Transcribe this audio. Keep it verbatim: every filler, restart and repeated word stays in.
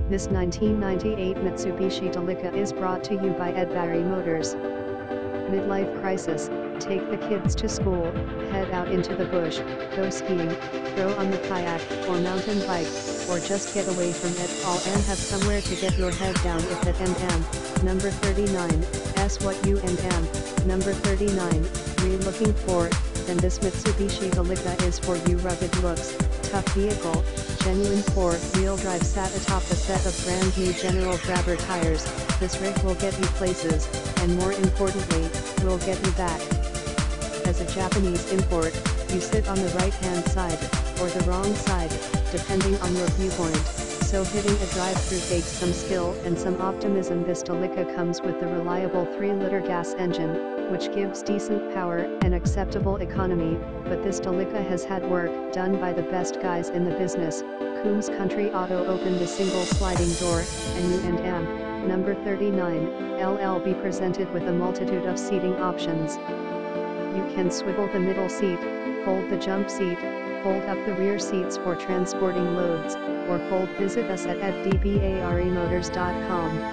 This nineteen ninety-eight Mitsubishi Delica is brought to you by Ed Barry Motors. Midlife crisis, take the kids to school, head out into the bush, go skiing, throw on the kayak or mountain bike, or just get away from it all and have somewhere to get your head down if at M M. Number thirty-nine, S what you and M. Number thirty-nine, re looking for, then this Mitsubishi Delica is for you. Rugged looks, tough vehicle, genuine four-wheel drive sat atop a set of brand new General Grabber tires. This rig will get you places, and more importantly, will get you back. As a Japanese import, you sit on the right-hand side, or the wrong side, depending on your viewpoint, so hitting a drive-through takes some skill and some optimism. This Delica comes with the reliable three liter gas engine, which gives decent power and acceptable economy, but this Delica has had work done by the best guys in the business. Coombs Country Auto opened the single sliding door, and U and M. Number thirty-nine, L L B presented with a multitude of seating options. You can swivel the middle seat, fold the jump seat, fold up the rear seats for transporting loads, or fold. Visit us at f d barry motors dot com.